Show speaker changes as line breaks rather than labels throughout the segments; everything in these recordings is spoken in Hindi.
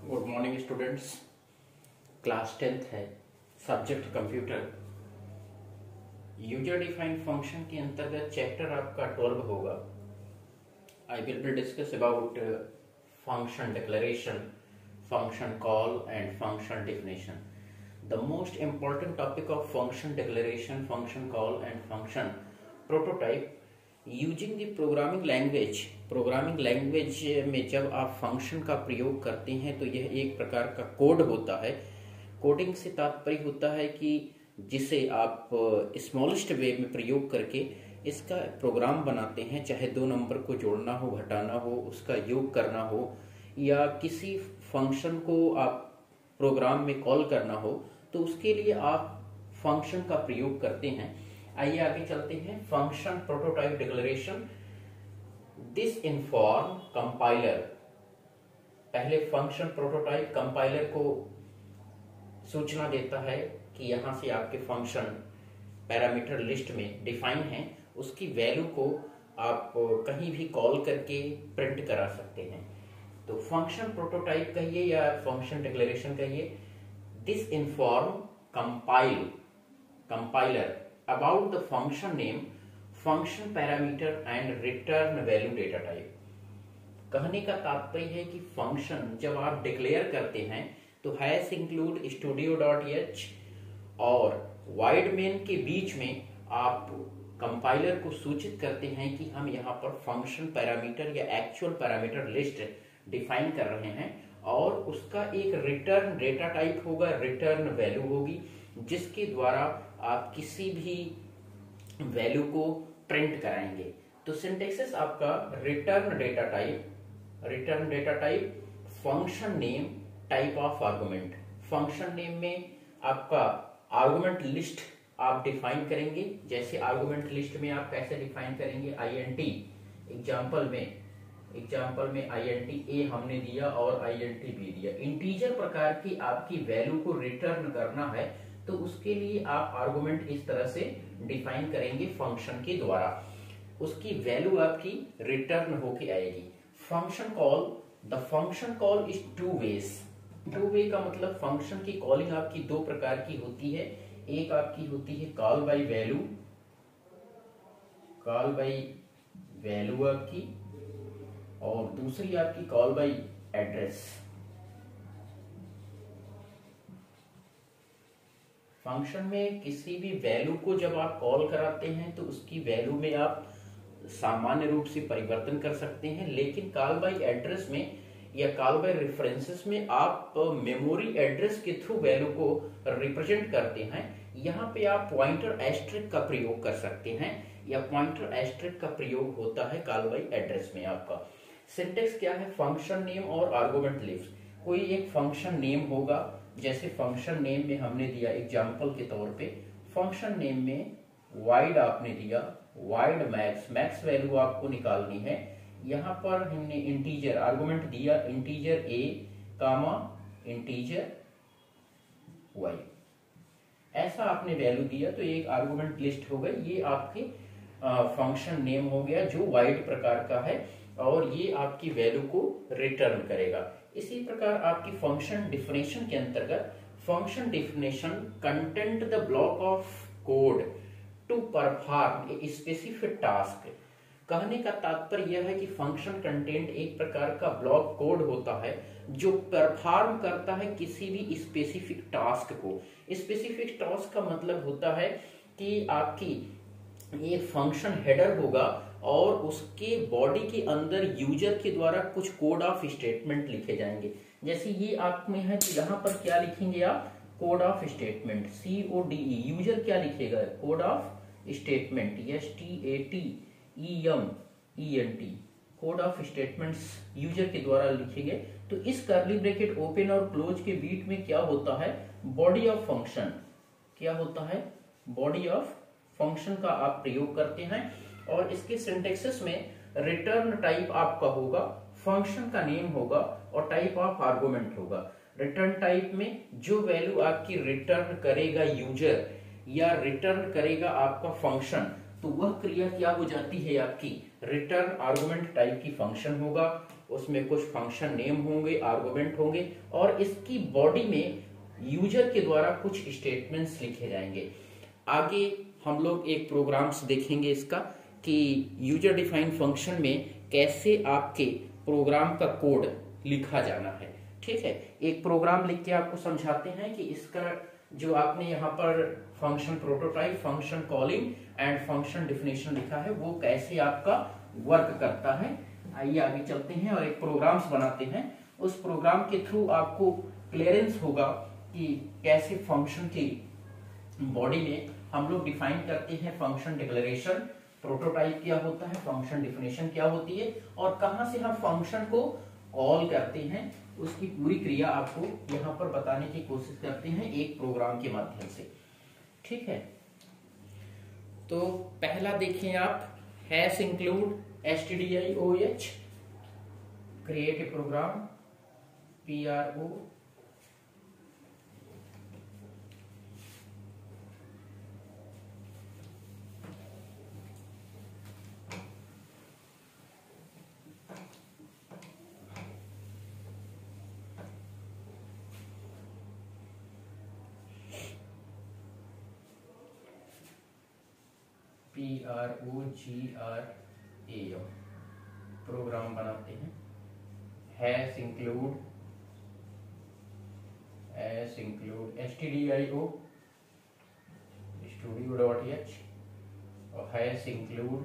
Good morning students. Class 10th है, subject computer. User defined function के अंतर्गत चैप्टर आपका 12 होगा। I will be discuss about function declaration, function call and function definition. The most important topic of function declaration, function call and function prototype using the programming language. Programming language में जब आप फंक्शन का प्रयोग करते हैं तो यह एक प्रकार का कोड होता है। कोडिंग से तात्पर्य होता है कि जिसे आप स्मॉलेस्ट वे में प्रयोग करके इसका प्रोग्राम बनाते हैं, चाहे दो नंबर को जोड़ना हो, घटाना हो, उसका योग करना हो, या किसी फंक्शन को आप प्रोग्राम में कॉल करना हो, तो उसके लिए आप फंक्शन का प्रयोग करते हैं। आइए आगे चलते हैं। Function prototype declaration. This inform compiler. पहले फंक्शन प्रोटोटाइप कंपाइलर को सूचना देता है कि यहां से आपके फंक्शन पैरामीटर लिस्ट में डिफाइन है, उसकी वैल्यू को आप कहीं भी कॉल करके प्रिंट करा सकते हैं। तो फंक्शन प्रोटोटाइप कहिए या फंक्शन डिक्लेरेशन कहिए। This inform compiler about the function name, function parameter and return value data type। कहने का तात्पर्य है कि फंक्शन जब आप डिक्लेयर करते हैं तो हैश इंक्लूड studio.h और void main के बीच में आप कंपाइलर को सूचित करते हैं कि हम यहाँ पर फंक्शन पैरामीटर या एक्चुअल पैरामीटर लिस्ट डिफाइन कर रहे हैं, और उसका एक रिटर्न डेटा टाइप होगा, रिटर्न वैल्यू होगी, जिसके द्वारा आप किसी भी वैल्यू को प्रिंट कराएंगे। तो सिंटैक्स आपका return data type function name type of argument. Function name में आपका आर्गुमेंट लिस्ट आप डिफाइन करेंगे। जैसे आर्गुमेंट लिस्ट में आप कैसे डिफाइन करेंगे, INT। एग्जाम्पल में INT A हमने दिया और INT B दिया। इंटीजर प्रकार की आपकी वैल्यू को रिटर्न करना है तो उसके लिए आप आर्गुमेंट इस तरह से डिफाइन करेंगे फंक्शन के द्वारा, उसकी वैल्यू आपकी रिटर्न होके आएगी। Function call, the function call is two ways. Two way का मतलब फंक्शन की कॉलिंग आपकी दो प्रकार की होती है। एक आपकी होती है कॉल बाय वैल्यू आपकी, और दूसरी आपकी कॉल बाय एड्रेस। फंक्शन में किसी भी वैल्यू को जब आप कॉल कराते हैं तो उसकी वैल्यू में आप सामान्य रूप से परिवर्तन कर सकते हैं, लेकिन कॉल बाय एड्रेस में या कॉल बाय रेफरेंसेस में आप मेमोरी एड्रेस के थ्रू वैल्यू को रिप्रेजेंट करते हैं। यहाँ पे आप पॉइंटर एस्ट्रिक का प्रयोग कर सकते हैं, या पॉइंटर एस्ट्रिक का प्रयोग होता है कॉल बाय एड्रेस में। आपका सिंटेक्स क्या है, फंक्शन नेम और आर्गुमेंट लिस्ट। कोई एक फंक्शन नेम होगा, जैसे फंक्शन नेम में हमने दिया एग्जाम्पल के तौर पे, फंक्शन नेम में वाइड आपने दिया, वाइड मैक्स वैल्यू आपको निकालनी है। यहाँ पर हमने इंटीजर आर्गुमेंट दिया, integer A comma integer Y, ऐसा आपने वैल्यू दिया तो एक आर्गुमेंट लिस्ट हो गई। ये आपके फंक्शन नेम हो गया जो वाइड प्रकार का है, और ये आपकी वैल्यू को रिटर्न करेगा। इसी प्रकार आपकी फंक्शन डिफिनेशन के अंतर्गत, function definition content the block of code to perform a specific task. कहने का तात्पर्य यह है कि फंक्शन कंटेंट एक प्रकार का ब्लॉक कोड होता है जो परफॉर्म करता है किसी भी स्पेसिफिक टास्क को। स्पेसिफिक टास्क का मतलब होता है कि आपकी एक फंक्शन हेडर होगा और उसके बॉडी के अंदर यूजर के द्वारा कुछ कोड ऑफ स्टेटमेंट लिखे जाएंगे। जैसे ये आप में है कि यहाँ पर क्या लिखेंगे आप, code of statement, CODE। User क्या लिखेगा, code of statement, STATEMENT, code of statements user के द्वारा लिखे गए। तो इस कर्ली ब्रैकेट ओपन और क्लोज के बीच में क्या होता है, बॉडी ऑफ फंक्शन। क्या होता है, बॉडी ऑफ फंक्शन का आप प्रयोग करते हैं, और इसके सिंटैक्स में रिटर्न टाइप आपका होगा, फंक्शन का नेम होगा और टाइप ऑफ आर्गुमेंट होगा। रिटर्न टाइप में जो वैल्यू आपकी रिटर्न करेगा यूजर या रिटर्न करेगा आपका फंक्शन, तो वह क्रिया क्या हो जाती है आपकी, रिटर्न आर्गुमेंट टाइप की फंक्शन होगा, उसमें कुछ फंक्शन नेम होंगे, आर्गुमेंट होंगे, और इसकी बॉडी में यूजर के द्वारा कुछ स्टेटमेंट्स लिखे जाएंगे। आगे हम लोग एक प्रोग्राम्स देखेंगे इसका कि यूजर डिफाइंड फंक्शन में कैसे आपके प्रोग्राम का कोड लिखा जाना है। ठीक है, एक प्रोग्राम लिख के आपको समझाते हैं कि इसका जो आपने यहाँ पर function prototype, function calling and function definition लिखा है वो कैसे आपका वर्क करता है। आइए आगे चलते हैं और एक प्रोग्राम्स बनाते हैं। उस प्रोग्राम के थ्रू आपको क्लियरेंस होगा कि कैसे फंक्शन की बॉडी में हम लोग डिफाइन करते हैं फंक्शन डिक्लेरेशन, प्रोटोटाइप क्या होता है, फंक्शन डिफिनेशन क्या होती है, और कहां से हम फंक्शन को कॉल करते हैं, उसकी पूरी क्रिया आपको यहाँ पर बताने की कोशिश करते हैं एक प्रोग्राम के माध्यम से। ठीक है, तो पहला देखें आप, hash include stdioh, create a program, PRO PROGRAM program बनाते हैं। हैश इंक्लूड stdio studio.h और हैश इंक्लूड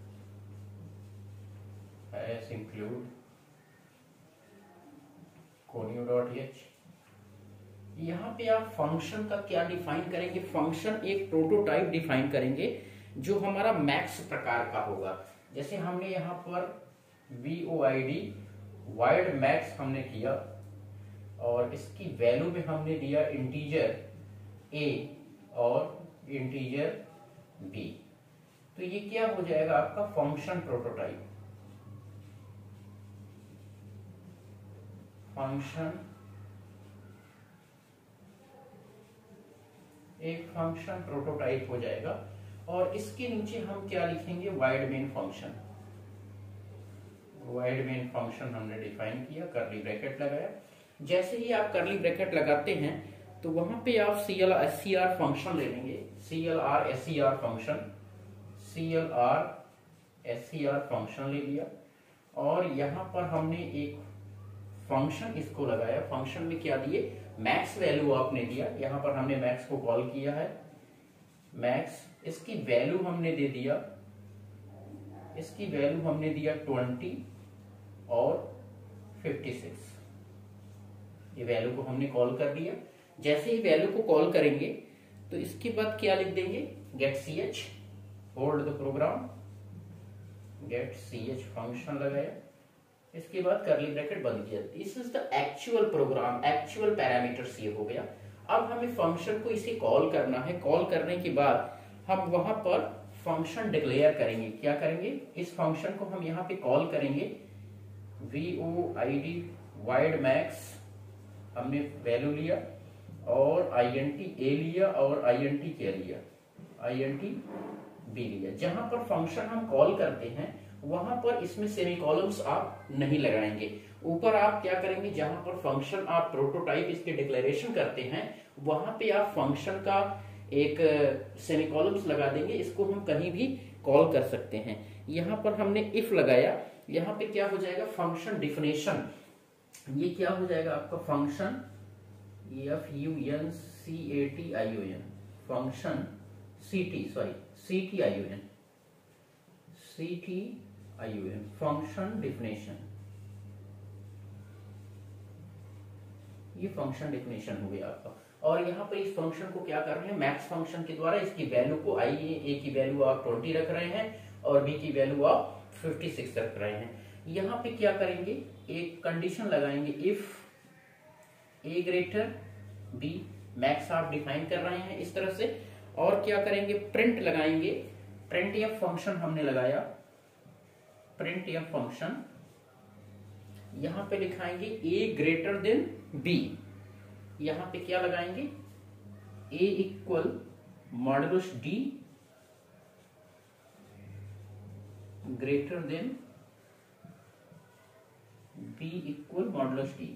conio.h। यहाँ पे आप फंक्शन का क्या डिफाइन करेंगे, फंक्शन एक प्रोटोटाइप डिफाइन करेंगे जो हमारा मैक्स प्रकार का होगा। जैसे हमने यहाँ पर void वाइड मैक्स हमने किया और इसकी वैल्यू में हमने दिया इंटीजर a और इंटीजर b, तो ये क्या हो जाएगा आपका फंक्शन प्रोटोटाइप। फंक्शन एक फंक्शन प्रोटोटाइप हो जाएगा और इसके नीचे हम क्या लिखेंगे, void main function. Void main function हमने डिफाइन किया, करली ब्रैकेट लगाया। जैसे ही आप करली ब्रैकेट लगाते हैं तो वहां पे आप CLR फंक्शन ले लेंगे, CLR फंक्शन ले लिया और यहाँ पर हमने एक फंक्शन इसको लगाया। फंक्शन में क्या दिए, मैक्स वैल्यू आपने दिया, यहाँ पर हमने मैक्स को कॉल किया है, मैक्स इसकी वैल्यू हमने दे दिया, इसकी वैल्यू हमने दिया 20 और 56। ये वैल्यू को हमने कॉल कर दिया। जैसे ही वैल्यू को कॉल करेंगे तो इसके बाद क्या लिख देंगे, get ch, hold the program, get ch function लगाया, इसके बाद करली ब्रैकेट बंद किया। This is the actual program, actual parameters ये हो गया। अब हमें फंक्शन को इसे कॉल करना है। कॉल करने के बाद हम वहां पर फंक्शन डिक्लेयर करेंगे। क्या करेंगे, इस फंक्शन को हम यहाँ पे कॉल करेंगे, void वाइड मैक्स हमने वैल्यू लिया और int a लिया और int क्या लिया, int b लिया। जहां पर फंक्शन हम कॉल करते हैं वहां पर इसमें सेमीकोलंस आप नहीं लगाएंगे। ऊपर आप क्या करेंगे, जहां पर फंक्शन आप प्रोटोटाइप इसके डिक्लेरेशन करते हैं वहां पे आप फंक्शन का एक सेमीकोलंस लगा देंगे। इसको हम कहीं भी कॉल कर सकते हैं। यहां पर हमने इफ लगाया, यहां पे क्या हो जाएगा, फंक्शन डिफिनेशन। ये क्या हो जाएगा आपका function function, function ctiin, function definition. ये फंक्शन डिफिनेशन हो गया आपका। और यहाँ पर इस फंक्शन को क्या कर रहे हैं, मैक्स फंक्शन के द्वारा इसकी वैल्यू को a की वैल्यू आप 20 रख रहे हैं और b की वैल्यू आप 56 रख रहे हैं। यहाँ पे क्या करेंगे, एक कंडीशन लगाएंगे, if a greater b, max आप डिफाइन कर रहे हैं इस तरह से। और क्या करेंगे, प्रिंट लगाएंगे, printf फंक्शन हमने लगाया, printf फंक्शन यहां पे लिखाएंगे a ग्रेटर देन b। यहां पे क्या लगाएंगे, a equal modulus d greater than b equal modulus d.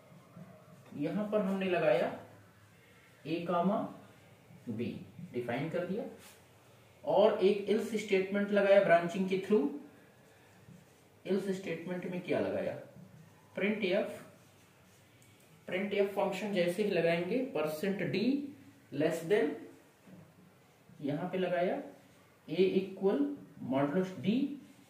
यहां पर हमने लगाया ए कामा बी, डिफाइन कर दिया, और एक एल्स स्टेटमेंट लगाया ब्रांचिंग के थ्रू। एल्स स्टेटमेंट में क्या लगाया, print f. Print f function जैसे ही लगाएंगे परसेंट डी लेस देन, यहां पे लगाया a equal modulus d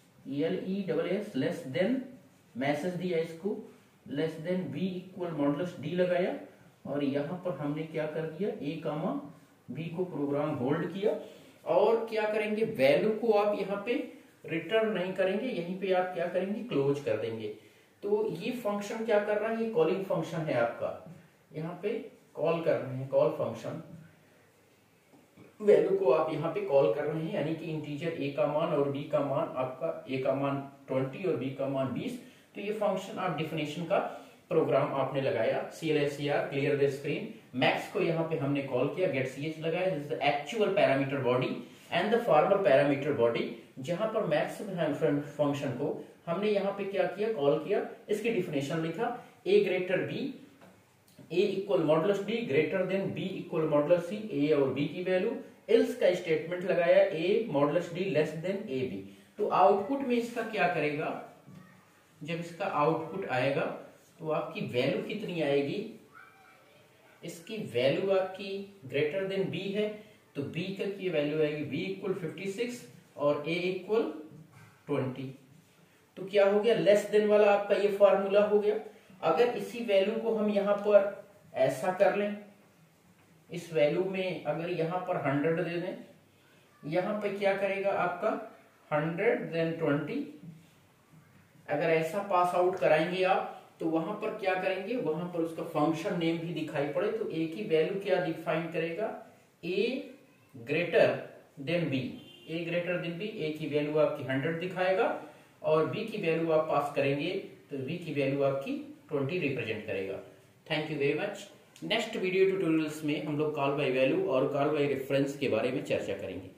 LESS less than, message दिया इसको, less than b equal modulus d लगाया, और यहां पर हमने क्या कर दिया, ए कामा बी को प्रोग्राम होल्ड किया। और क्या करेंगे, वैल्यू को आप यहाँ पे रिटर्न नहीं करेंगे, यहीं पे आप क्या करेंगे, क्लोज कर देंगे। तो ये फंक्शन क्या कर रहा है, ये कॉलिंग फंक्शन है आपका, यहाँ पे कॉल कर रहे हैं, कॉल फंक्शन। वैल्यू को आप यहाँ पे कॉल कर रहे हैं, यानी कि इंटीजर ए का मान और बी का मान, आपका ए का मान 20 और बी का मान 20। तो ये फंक्शन आप डिफिनेशन का प्रोग्राम आपने लगाया, CLSCR clear the screen. Max को यहाँ पे हमने कॉल किया, गेट CH लगाया, this is the actual parameter body and the formal parameter body. जहां पर मैक्स फंक्शन को हमने यहाँ पे क्या किया, कॉल किया, इसकी डिफिनेशन लिखा, a greater b, a equal modulus d greater than b equal modulus c, a और बी की वैल्यू। एल्स का स्टेटमेंट लगाया, a modulus d less than a b. तो आउटपुट में इसका क्या करेगा, जब इसका आउटपुट आएगा तो आपकी वैल्यू कितनी आएगी, इसकी वैल्यू आपकी ग्रेटर देन बी है, तो बी तक की वैल्यू आएगी बी इक्वल 56 और ए इक्वल 20। तो क्या हो गया, लेस देन वाला आपका ये फॉर्मूला हो गया। अगर इसी वैल्यू को हम यहां पर ऐसा कर लें, इस वैल्यू में अगर यहां पर 100 दे दें, यहां पे क्या करेगा आपका 100 देन 20। अगर ऐसा पास आउट कराएंगे आप, तो वहां पर क्या करेंगे, वहां पर उसका फंक्शन नेम भी दिखाई पड़े, तो ए की वैल्यू क्या डिफाइन करेगा, a greater than b, a greater than b, a की वैल्यू आपकी 100 दिखाएगा, और बी की वैल्यू आप पास करेंगे तो बी की वैल्यू आपकी 20 रिप्रेजेंट करेगा। Thank you very much. Next video tutorials में हम लोग कॉल बाय वैल्यू और कॉल बाय रेफरेंस के बारे में चर्चा करेंगे।